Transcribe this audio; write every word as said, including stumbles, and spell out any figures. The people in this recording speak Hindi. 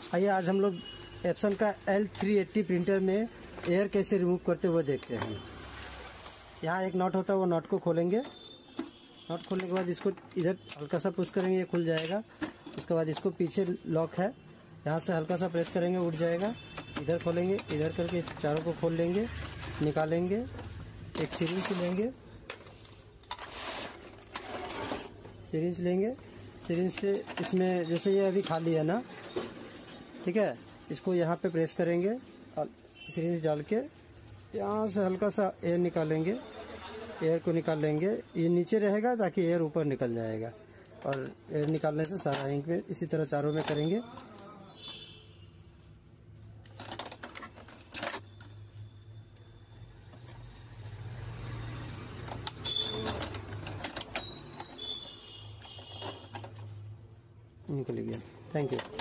आइए आज हम लोग एप्सन का एल थ्री एट्टी प्रिंटर में एयर कैसे रिमूव करते हुए देखते हैं। यहाँ एक नॉट होता है, वो नॉट को खोलेंगे। नॉट खोलने के बाद इसको इधर हल्का सा पुश करेंगे, ये खुल जाएगा। उसके बाद इसको पीछे लॉक है, यहाँ से हल्का सा प्रेस करेंगे, उठ जाएगा। इधर खोलेंगे, इधर करके चारों को खोल लेंगे, निकालेंगे। एक सिरिंज लेंगे, सिरिंज लेंगे सिरिंज से इसमें जैसे ये अभी खाली है ना, ठीक है, इसको यहाँ पे प्रेस करेंगे और सिरिंज डाल के यहाँ से हल्का सा एयर निकालेंगे। एयर को निकाल लेंगे, ये नीचे रहेगा ताकि एयर ऊपर निकल जाएगा। और एयर निकालने से सारा इंक में इसी तरह चारों में करेंगे। निकल गया। Thank you.